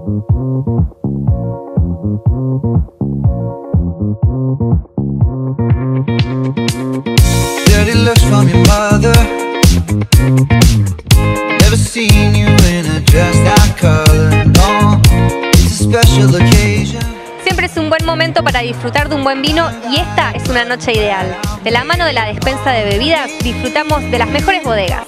Dirty looks from your mother. Never seen you in a dress that color. No, it's a special occasion. Siempre es un buen momento para disfrutar de un buen vino y esta es una noche ideal. De la mano de la despensa de bebidas disfrutamos de las mejores bodegas.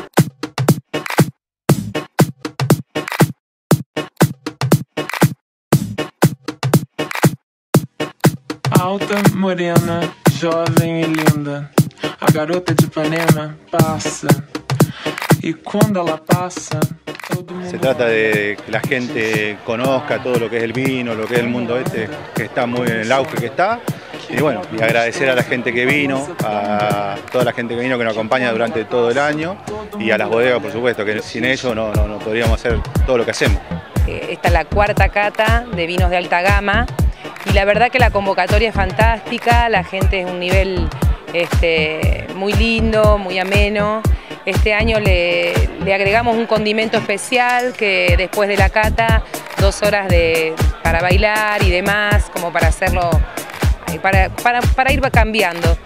Alta, morena, jovem e linda, a garota de Ipanema passa, y cuando ela passa, todo mundo... Se trata de que la gente conozca todo lo que es el vino, lo que es el mundo este, que está muy en el auge que está. Y bueno, y agradecer a la gente que vino, a toda la gente que vino que nos acompaña durante todo el año y a las bodegas, por supuesto, que sin ellos no podríamos hacer todo lo que hacemos. Esta es la cuarta cata de vinos de alta gama y la verdad que la convocatoria es fantástica, la gente es un nivel muy lindo, muy ameno. Este año le agregamos un condimento especial que después de la cata, 2 horas para bailar y demás, como para hacerlo, para ir cambiando.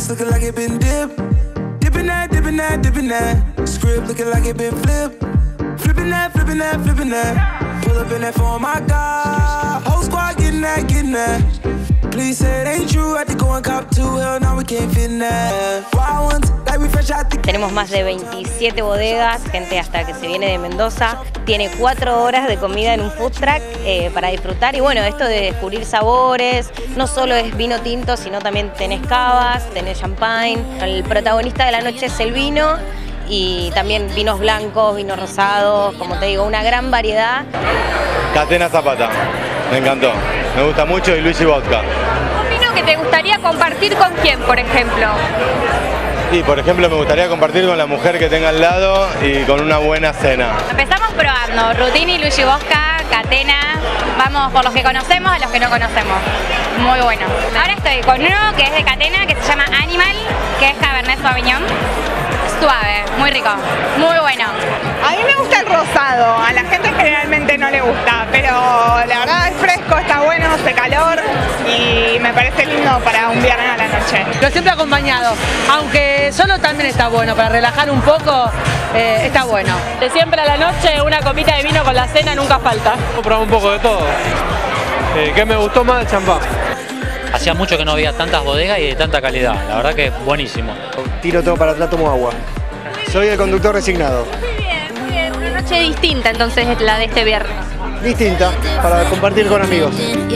Tenemos más de 27 bodegas, gente hasta que se viene de Mendoza. Tiene 4 horas de comida en un food truck para disfrutar. Y bueno, esto de descubrir sabores, no solo es vino tinto, sino también tenés cavas, tenés champagne. El protagonista de la noche es el vino y también vinos blancos, vinos rosados, como te digo, una gran variedad. Catena Zapata, me encantó, me gusta mucho, y Luis y Vodka. ¿Un vino que te gustaría compartir con quién, por ejemplo? Y por ejemplo me gustaría compartir con la mujer que tenga al lado y con una buena cena. Empezamos probando Rutini, Luigi Bosca, Catena. Vamos por los que conocemos a los que no conocemos. Muy bueno. Ahora estoy con uno que es de Catena, que se llama Animal, que es Cabernet Sauvignon. Suave, muy rico, muy bueno. A mí me gusta el rosado, a la gente generalmente no le gusta, pero la verdad es fresco, está bueno, hace calor y me parece lindo para un viernes a la noche. Pero siempre acompañado, aunque solo también está bueno, para relajar un poco, está bueno. De siempre a la noche una copita de vino con la cena nunca falta. Probamos un poco de todo. ¿Qué me gustó más? El champán. Hacía mucho que no había tantas bodegas y de tanta calidad, la verdad que buenísimo. Tiro todo para atrás, tomo agua. Soy el conductor resignado. Muy bien, una noche distinta entonces es la de este viernes. Distinta, para compartir con amigos.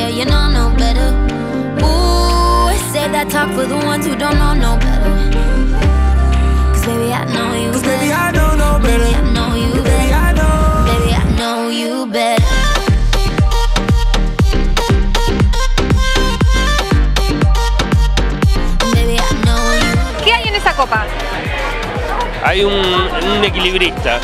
Copa. Hay un equilibrista,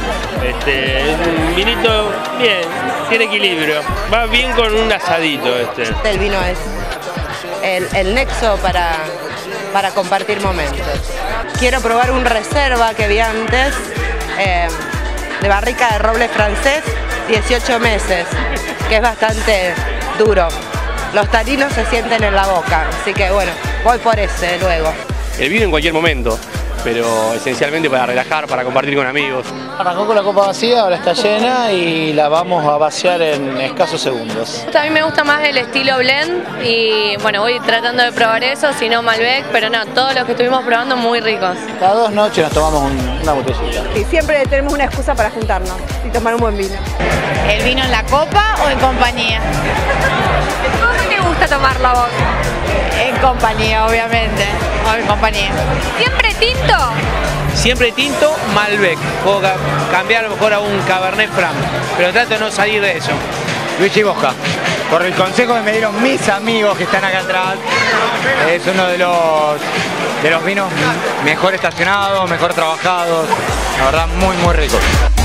un vinito bien, tiene equilibrio, va bien con un asadito El vino es el nexo para compartir momentos. Quiero probar un reserva que vi antes, de barrica de roble francés, 18 meses, que es bastante duro. Los taninos se sienten en la boca, así que bueno, voy por ese luego. El vino en cualquier momento, pero esencialmente para relajar, para compartir con amigos. Arrancó con la copa vacía, ahora está llena y la vamos a vaciar en escasos segundos. A mí me gusta más el estilo blend y bueno, voy tratando de probar eso, si no Malbec, pero no, todos los que estuvimos probando muy ricos. Cada 2 noches nos tomamos una botellita. Y siempre tenemos una excusa para juntarnos y tomar un buen vino. ¿El vino en la copa o en compañía? ¿Cómo te gusta tomarlo a vos? En compañía, obviamente. O en compañía. ¿Siempre tinto? Siempre tinto, Malbec. Puedo cambiar a lo mejor a un Cabernet Franc, pero trato de no salir de eso. Luis y Bosca, por el consejo que me dieron mis amigos que están acá atrás, es uno de los vinos mejor estacionados, mejor trabajados, la verdad muy rico.